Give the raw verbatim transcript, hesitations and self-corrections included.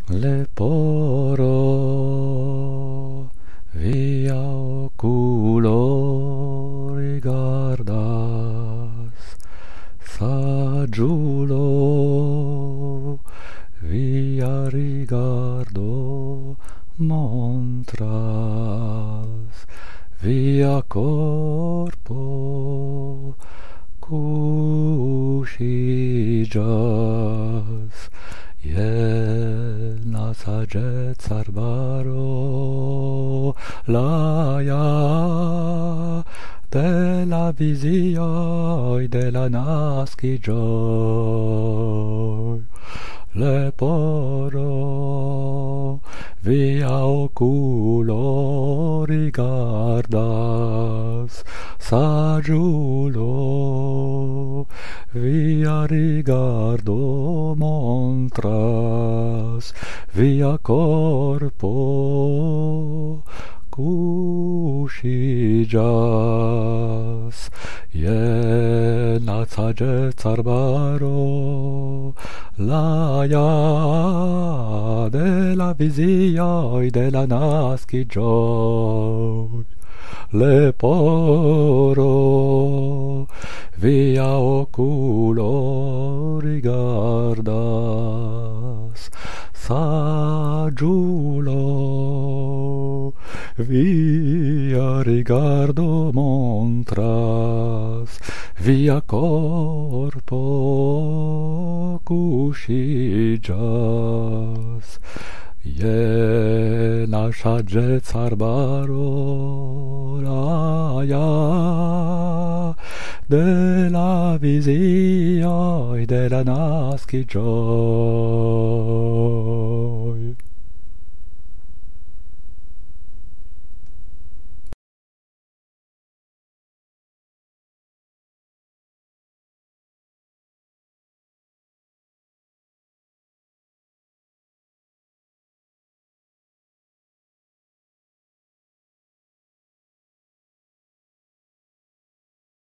Leporo via oculo rigardas, saggiulo via rigardo montras, via corpo cucigas. Iena sagez arbaro laia de la visioi de la nascigioi. Leporo via oculo rigardas, saggiulo via rigardo montras, via corpo cucigas. Iena sagez arbaro laia de la visioi de la nascigioi. Leporo via oculo rigardas, saggiulo via rigardo montras, via corpo cucigas. Iena sagez arbaro laia de la visioi de la nascigioi.